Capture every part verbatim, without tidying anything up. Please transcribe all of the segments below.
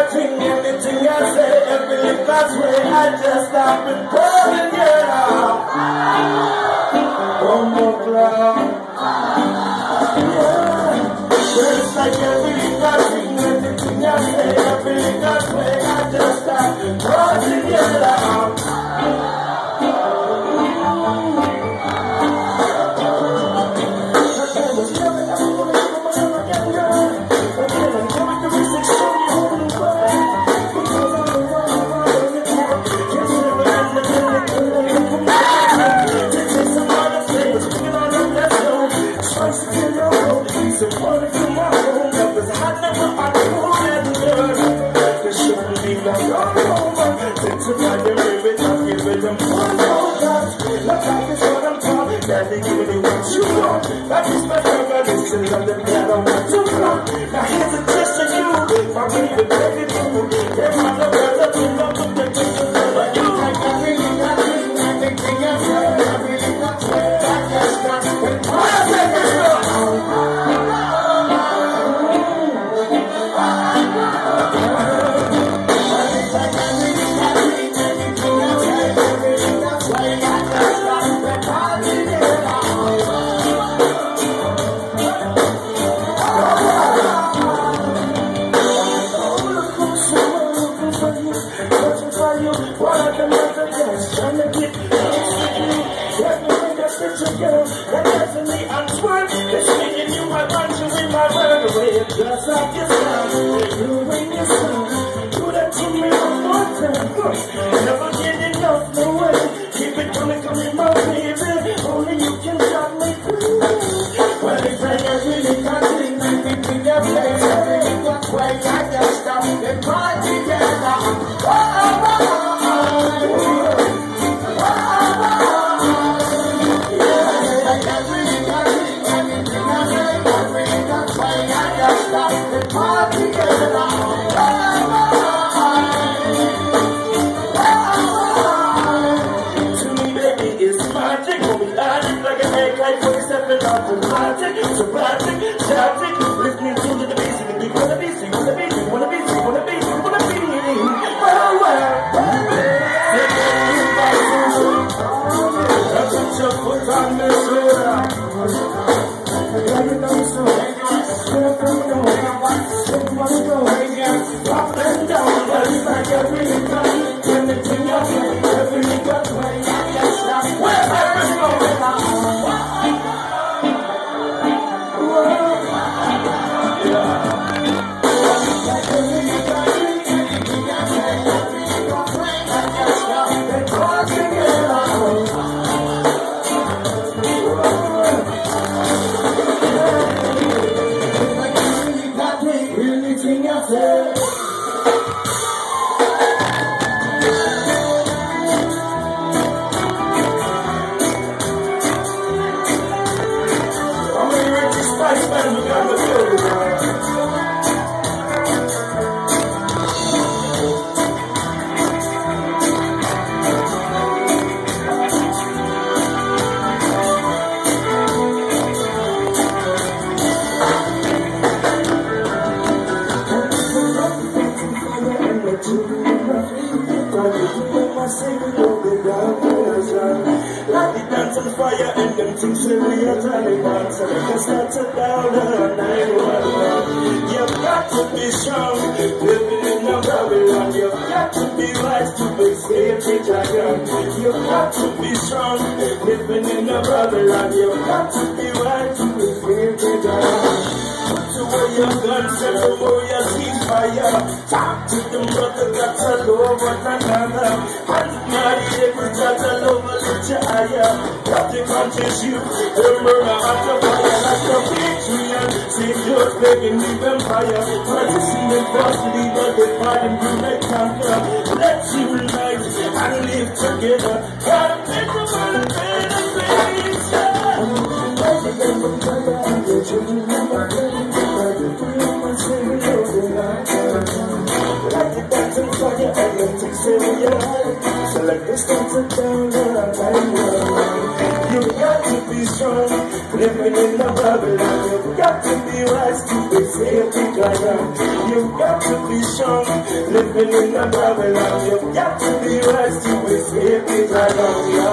nothing, anything I say, everything that's way. I just stop and calling it out. One more cloud. Yeah. It's like everything nothing, anything I say, everything that's way. I just stop and calling it out. That is my revelation of the battle I want to run. Now here's a test to you. If I read the baby through, if I'm the better to love the picture of you. I really got this, everything I said, I really got sweat. I just got it. Why I take it just like your son, you ain't your son. Do that to me one more time. Never get enough, no way. Keep it coming, coming, my baby. Only you can drive me crazy. Well, it's like I really can't see anything that plays. Everything that's way, I just stop and party together. Oh, oh, oh, oh, yeah, like I really can't see anything that plays. Everything that's way, I just stop and party together. To me, baby, it's magic. When we light like an egg, like twenty-seven automatic. So magic, static, listening to the bass. You wanna be, you wanna be, you wanna be, you wanna be, you wanna be. Well, well, I put your foot on the shoulder. Yeah, you know so. Up and down, but it's like every time. Anything I say, everything that's way. I can't stop. Where happens going on? Fire and them things that we are trying to so let us start to down the nine one one. You've got to be strong, living in a Babylon. You've got to be wise to be safety dragon. You've got to be strong, living in a Babylon. You've got to be wise to be safety dragon. Put away your guns and away your ceasefire. Talk to them brother that's all over another. And marry every that's all over the higher. What the conscious you, the murder at the fire like a patriot. Save your begging the empire. Practicing and falsely, but they fight and do like conquer. Let's unite and live together. Gotta take them on a better place. Select the steps and down the you got to be strong, living in the Babylon. You got to be wise to be safe. dragon. You've got to be strong, living in the Babylon. You've got to be resting with baby dragon, yo.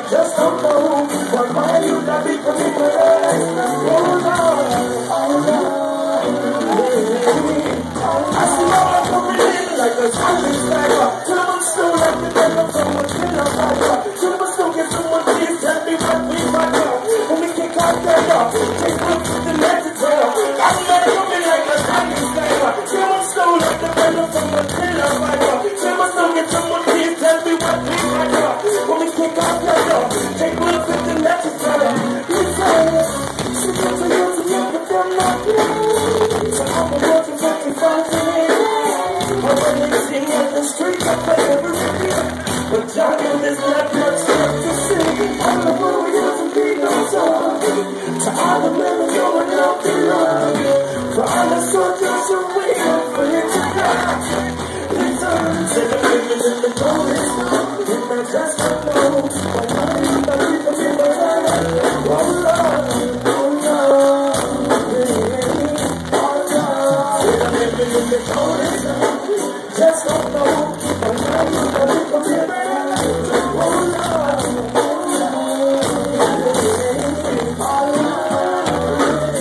just don't know what my youth are becoming. Oh Lord, oh Lord. I see all coming in like a zombie sniper. Till I'm still like the devil from a killer fighter. Till I'm still get someone please tell me what we fight for. When we kick out that door, take one to the magic door. I'm not coming like a zombie sniper. Till I'm still like the devil from a killer fighter. Till I'm still get someone please tell me what we fight for. When we kick out that door, take one to the magic door. You say, she gets to you to get with them not you. So I'm a watching fifty-five today. But when they sing at the streets, I play every day. But y'all know there's not much left to see. All the warriors and be no song. To all the men who know and don't belong. For all the soldiers who wait for you to die. Listen to the women in the chorus. And I just don't know what I'm in the people in my life. Oh Lord, oh Lord, yeah. Oh Lord, and I'm living in the chorus. Just don't know what I'm in the people in my life. Oh Lord, oh Lord, yeah. Oh Lord.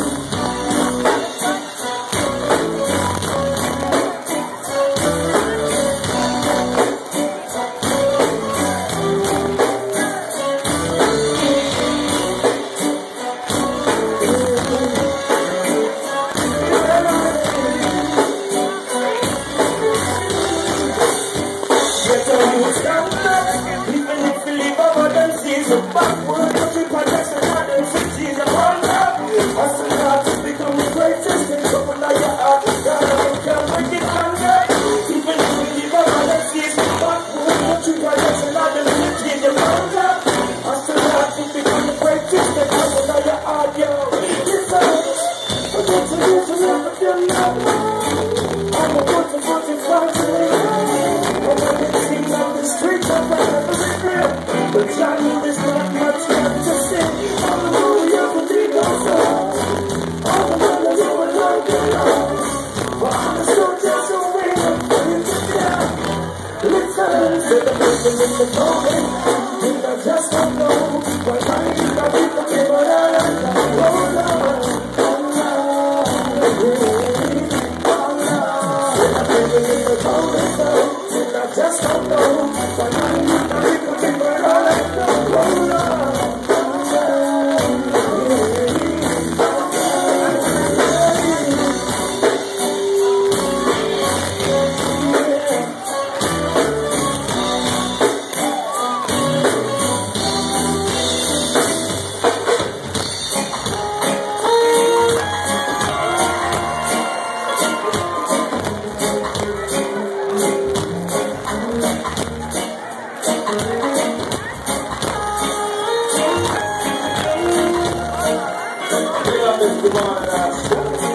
Come on,